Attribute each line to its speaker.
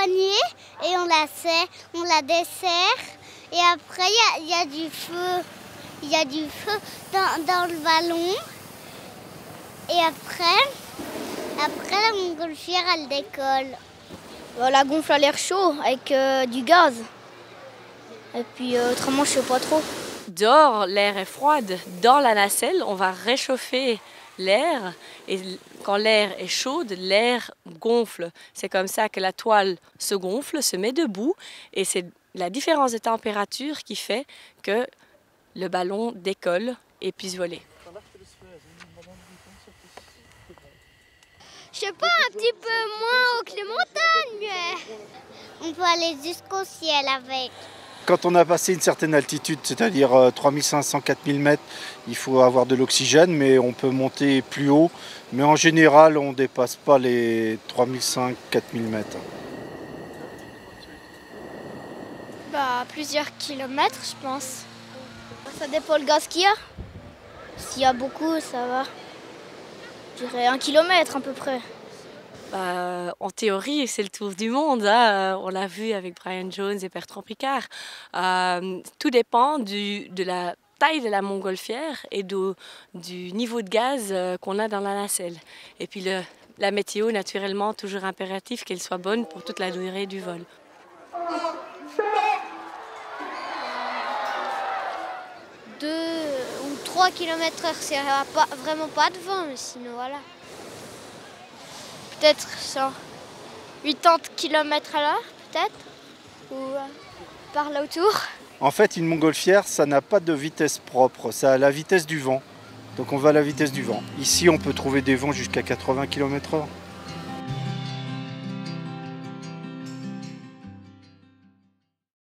Speaker 1: poignée et on la dessert. Et après, il y a du feu. Il y a du feu dans le ballon. Et après la montgolfière, elle décolle.
Speaker 2: La gonfle à l'air chaud avec du gaz. Et puis autrement, je sais pas trop.
Speaker 3: Dehors, l'air est froide. Dans la nacelle, on va réchauffer l'air. Et quand l'air est chaude, l'air gonfle. C'est comme ça que la toile se gonfle, se met debout. Et c'est la différence de température qui fait que le ballon décolle et puisse voler.
Speaker 1: Je sais pas, un petit peu moins haut que les montagnes, mais on peut aller jusqu'au ciel avec.
Speaker 4: Quand on a passé une certaine altitude, c'est-à-dire 3500-4000 mètres, il faut avoir de l'oxygène, mais on peut monter plus haut. Mais en général, on ne dépasse pas les 3500-4000 mètres.
Speaker 2: Plusieurs kilomètres, je pense. Ça dépend le gaz qu'il y a. S'il y a beaucoup, ça va. Je dirais 1 kilomètre à peu près.
Speaker 3: En théorie, c'est le tour du monde. Hein. On l'a vu avec Brian Jones et Bertrand Piccard. Tout dépend de la taille de la montgolfière et du niveau de gaz qu'on a dans la nacelle. Et puis la météo, naturellement, toujours impératif qu'elle soit bonne pour toute la durée du vol.
Speaker 2: 2 ou 3 km/h, c'est vraiment pas de vent, mais sinon voilà. Peut-être 80 km/h, peut-être, ou par là autour.
Speaker 4: En fait, une montgolfière, ça n'a pas de vitesse propre, ça a la vitesse du vent. Donc on va à la vitesse du vent. Ici, on peut trouver des vents jusqu'à 80 km/h.